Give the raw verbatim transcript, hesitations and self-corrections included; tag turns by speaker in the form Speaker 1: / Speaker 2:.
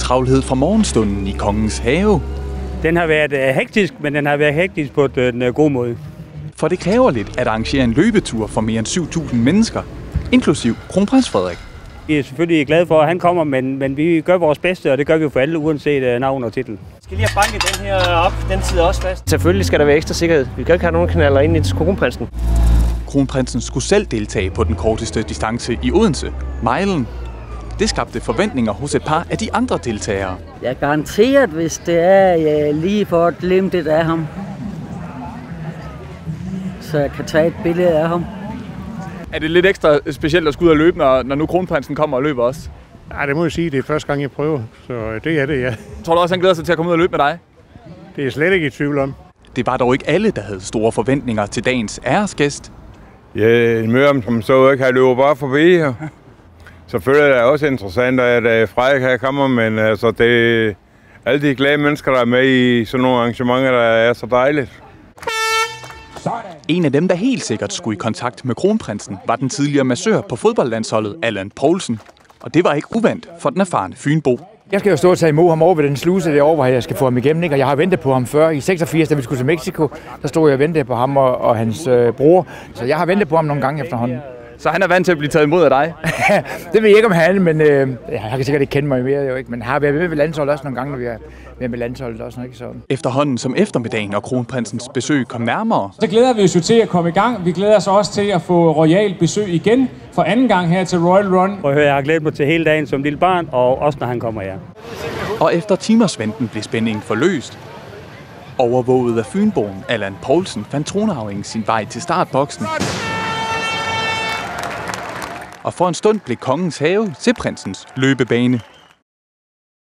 Speaker 1: travlhed fra morgenstunden i Kongens Have.
Speaker 2: Den har været øh, hektisk, men den har været hektisk på den øh, gode måde.
Speaker 1: For det kræver lidt at arrangere en løbetur for mere end syv tusind mennesker, inklusiv kronprins Frederik.
Speaker 2: Vi er selvfølgelig glade for, at han kommer, men, men vi gør vores bedste, og det gør vi for alle, uanset øh, navn og titel.
Speaker 3: Skal lige have banket den her op, den sidder også fast.
Speaker 4: Selvfølgelig skal der være ekstra sikkerhed. Vi kan ikke have nogen kanaler ind i kronprinsen.
Speaker 1: Kronprinsen skulle selv deltage på den korteste distance i Odense, Mejlen. Det skabte forventninger hos et par af de andre deltagere.
Speaker 5: Jeg er garanteret, hvis det er jeg lige får et glimtet af ham, så jeg kan tage et billede af ham.
Speaker 6: Er det lidt ekstra specielt at skulle ud og løbe, når, når nu kronprinsen kommer og løber også?
Speaker 7: Nej, det må jeg sige. Det er første gang, jeg prøver, så det er det, ja.
Speaker 6: Tror du også, han glæder sig til at komme ud og løbe med dig?
Speaker 7: Det er jeg slet ikke i tvivl om.
Speaker 1: Det var dog ikke alle, der havde store forventninger til dagens æresgæst.
Speaker 8: Ja, en møde, som så ikke har løbet bare forbi her. Selvfølgelig er det også interessant, at Frederik her kommer, men altså, det er alle de glade mennesker, der er med i sådan nogle arrangementer, der er så dejligt.
Speaker 1: En af dem, der helt sikkert skulle i kontakt med kronprinsen, var den tidligere massør på fodboldlandsholdet, Allan Poulsen. Og det var ikke uvandt for den erfarne fynbo.
Speaker 9: Jeg skal jo stå og tage imod ham over ved den sluse derovre, hvor jeg skal få ham igennem, ikke? Og jeg har ventet på ham før. I seksogfirs, da vi skulle til Mexico, der stod jeg og ventede på ham og, og hans øh, bror. Så jeg har ventet på ham nogle gange efterhånden.
Speaker 6: Så han er vant til at blive taget imod af dig?
Speaker 9: Det ved jeg ikke, om han men øh, han kan sikkert ikke kende mig mere, jo ikke. Men har været med ved landsholdet også nogle gange, når vi er med med landsholdet også, ikke så.
Speaker 1: Efterhånden som eftermiddagen og kronprinsens besøg kom nærmere,
Speaker 10: så glæder vi os jo til at komme i gang. Vi glæder os også til at få royal besøg igen for anden gang her til Royal Run.
Speaker 2: Og jeg har glædet mig til hele dagen som lille barn, og også når han kommer her.
Speaker 1: Og efter timers venten blev spændingen forløst. Overvåget af fynboen Allan Poulsen fandt tronarvingen sin vej til startboksen. Og for en stund blev Kongens Have til prinsens løbebane.